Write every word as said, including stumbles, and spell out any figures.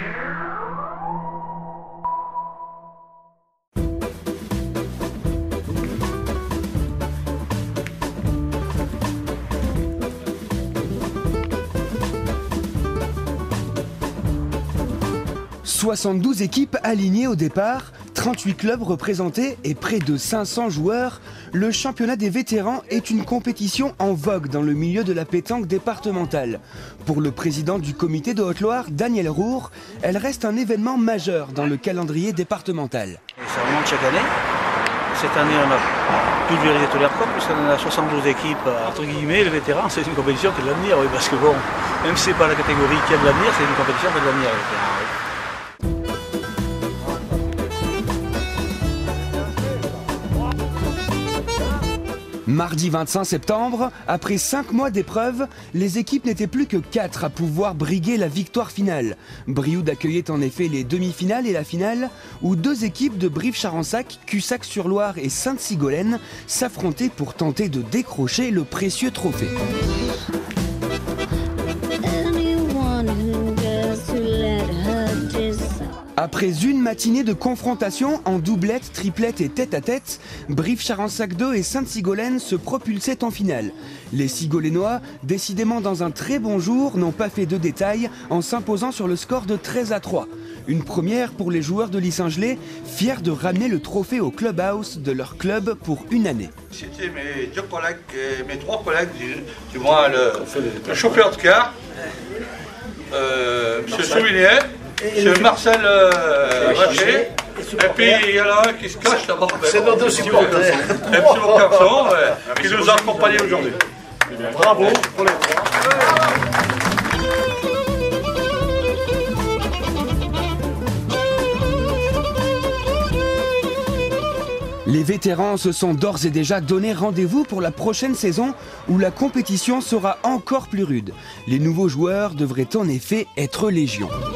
soixante-douze équipes alignées au départ, trente-huit clubs représentés et près de cinq cents joueurs, le championnat des vétérans est une compétition en vogue dans le milieu de la pétanque départementale. Pour le président du comité de Haute-Loire, Daniel Roure, elle reste un événement majeur dans le calendrier départemental. Ça remonte chaque année. Cette année, on a pulvérisé tous les records, puisqu'on a soixante-douze équipes, entre guillemets, les vétérans, c'est une compétition qui a de l'avenir, oui, parce que bon, même si c'est pas la catégorie qui a de l'avenir, c'est une compétition qui a de l'avenir, les vétérans, oui. Mardi vingt-cinq septembre, après cinq mois d'épreuve, les équipes n'étaient plus que quatre à pouvoir briguer la victoire finale. Brioude accueillait en effet les demi-finales et la finale, où deux équipes de Brive-Charensac, Cussac-sur-Loire et Sainte-Sigolène s'affrontaient pour tenter de décrocher le précieux trophée. Après une matinée de confrontation en doublette, triplette et tête-à-tête, Brive-Charensac deux et Sainte-Sigolène se propulsaient en finale. Les Sigolénois, décidément dans un très bon jour, n'ont pas fait de détails en s'imposant sur le score de treize à trois. Une première pour les joueurs de Lissingelet, fiers de ramener le trophée au clubhouse de leur club pour une année. C'était mes deux collègues, mes trois collègues, du moins le, le chauffeur de car, euh, M. Soulinet, M. Marcel euh, Raché, et puis il y en a un qui se cache là-bas. C'est notre supporter. Un petit beau garçon ouais, qui nous a accompagnés aujourd'hui. Bravo pour les trois. Les vétérans se sont d'ores et déjà donné rendez-vous pour la prochaine saison où la compétition sera encore plus rude. Les nouveaux joueurs devraient en effet être légion.